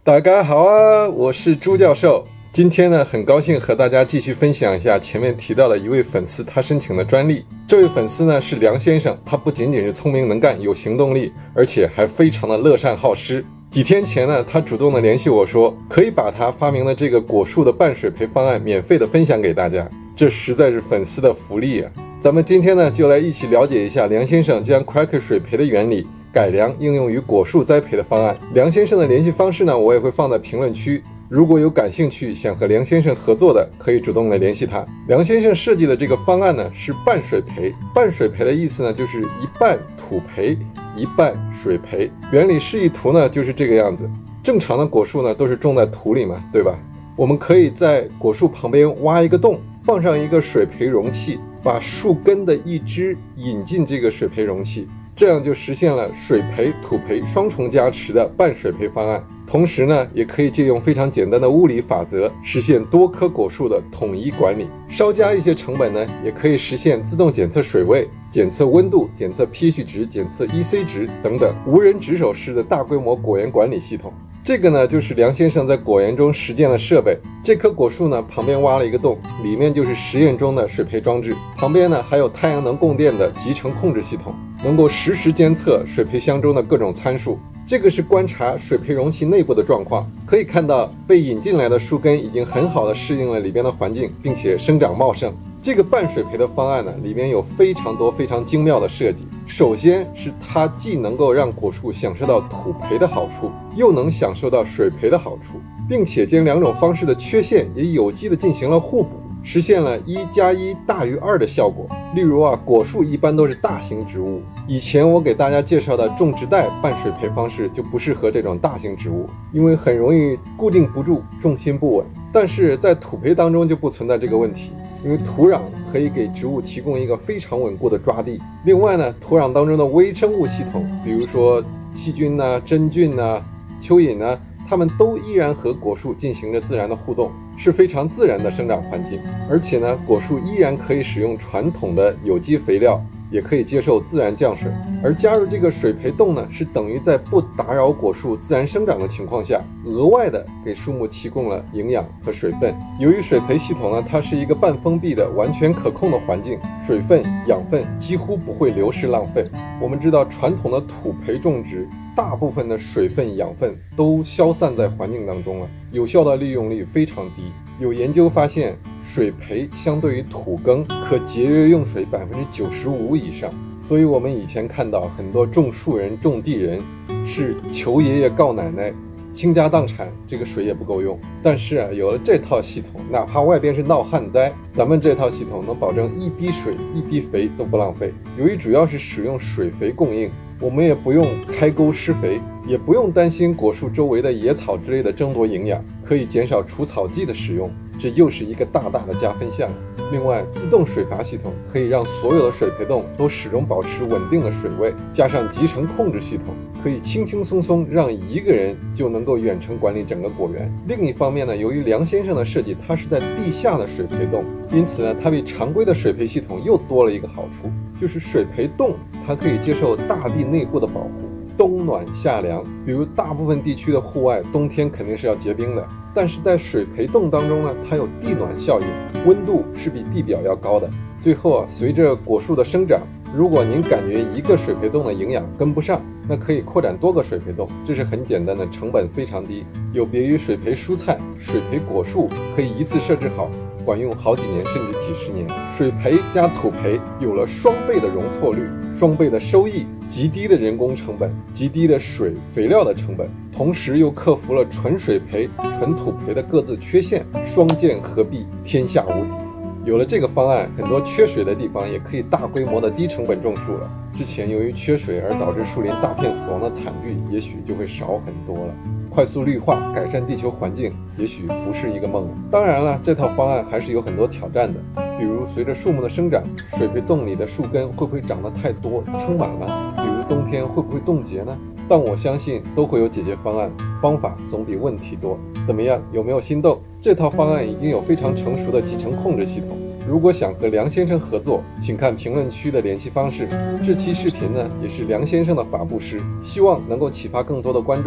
大家好啊，我是朱教授。今天呢，很高兴和大家继续分享一下前面提到的一位粉丝他申请的专利。这位粉丝呢是梁先生，他不仅仅是聪明能干、有行动力，而且还非常的乐善好施。几天前呢，他主动的联系我说，可以把他发明的这个果树的半水培方案免费的分享给大家，这实在是粉丝的福利啊！咱们今天呢，就来一起了解一下梁先生将 Quaker 水培的原理改良应用于果树栽培的方案。梁先生的联系方式呢，我也会放在评论区。如果有感兴趣想和梁先生合作的，可以主动来联系他。梁先生设计的这个方案呢是半水培，半水培的意思呢就是一半土培，一半水培。原理示意图呢就是这个样子。正常的果树呢都是种在土里嘛，对吧？我们可以在果树旁边挖一个洞，放上一个水培容器，把树根的一枝引进这个水培容器，这样就实现了水培、土培双重加持的半水培方案。同时呢，也可以借用非常简单的物理法则，实现多棵果树的统一管理。稍加一些成本呢，也可以实现自动检测水位、检测温度、检测 pH 值、检测 EC 值等等，无人值手式的大规模果园管理系统。这个呢，就是梁先生在果园中实践的设备。这棵果树呢，旁边挖了一个洞，里面就是实验中的水培装置，旁边呢还有太阳能供电的集成控制系统，能够实时监测水培箱中的各种参数。这个是观察水培容器内部的状况，可以看到被引进来的树根已经很好的适应了里边的环境，并且生长茂盛。这个半水培的方案呢，里面有非常多非常精妙的设计。首先是它既能够让果树享受到土培的好处，又能享受到水培的好处，并且将两种方式的缺陷也有机的进行了互补，实现了1+1大于2的效果。例如啊，果树一般都是大型植物，以前我给大家介绍的种植袋半水培方式就不适合这种大型植物，因为很容易固定不住，重心不稳。但是在土培当中就不存在这个问题，因为土壤可以给植物提供一个非常稳固的抓地。另外呢，土壤当中的微生物系统，比如说细菌呐、真菌呐、蚯蚓呐，它们都依然和果树进行着自然的互动，是非常自然的生长环境。而且呢，果树依然可以使用传统的有机肥料，也可以接受自然降水。而加入这个水培洞呢，是等于在不打扰果树自然生长的情况下，额外的给树木提供了营养和水分。由于水培系统呢，它是一个半封闭的完全可控的环境，水分、养分几乎不会流失浪费。我们知道传统的土培种植，大部分的水分、养分都消散在环境当中了，有效的利用率非常低。有研究发现，水培相对于土耕可节约用水95%以上。所以我们以前看到很多种树人、种地人是求爷爷告奶奶，倾家荡产，这个水也不够用。但是啊，有了这套系统，哪怕外边是闹旱灾，咱们这套系统能保证一滴水、一滴肥都不浪费。由于主要是使用水肥供应，我们也不用开沟施肥，也不用担心果树周围的野草之类的争夺营养，可以减少除草剂的使用，这又是一个大大的加分项。另外，自动水阀系统可以让所有的水培洞都始终保持稳定的水位，加上集成控制系统，可以轻轻松松让一个人就能够远程管理整个果园。另一方面呢，由于梁先生的设计，它是在地下的水培洞，因此呢，它比常规的水培系统又多了一个好处，就是水培洞它可以接受大地内部的保护，冬暖夏凉。比如大部分地区的户外冬天肯定是要结冰的，但是在水培洞当中呢，它有地暖效应，温度是比地表要高的。最后啊，随着果树的生长，如果您感觉一个水培洞的营养跟不上，那可以扩展多个水培洞，这是很简单的，成本非常低。有别于水培蔬菜，水培果树可以一次设置好，管用好几年甚至几十年。水培加土培有了双倍的容错率，双倍的收益，极低的人工成本，极低的水肥料的成本，同时又克服了纯水培、纯土培的各自缺陷，双剑合璧，天下无敌。有了这个方案，很多缺水的地方也可以大规模的低成本种树了。之前由于缺水而导致树林大片死亡的惨剧，也许就会少很多了。快速绿化，改善地球环境，也许不是一个梦了。当然了，这套方案还是有很多挑战的，比如随着树木的生长，水培洞里的树根会不会长得太多，撑满了？比如冬天会不会冻结呢？但我相信都会有解决方案，方法总比问题多。怎么样，有没有心动？这套方案已经有非常成熟的集成控制系统。如果想和梁先生合作，请看评论区的联系方式。这期视频呢，也是梁先生的法布施，希望能够启发更多的观众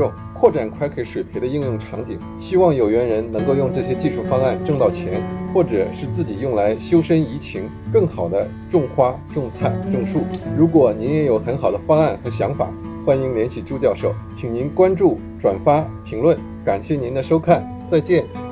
扩展 Quaker 水培的应用场景。希望有缘人能够用这些技术方案挣到钱，或者是自己用来修身怡情，更好的种花、种菜、种树。如果您也有很好的方案和想法，欢迎联系朱教授，请您关注、转发、评论。感谢您的收看，再见。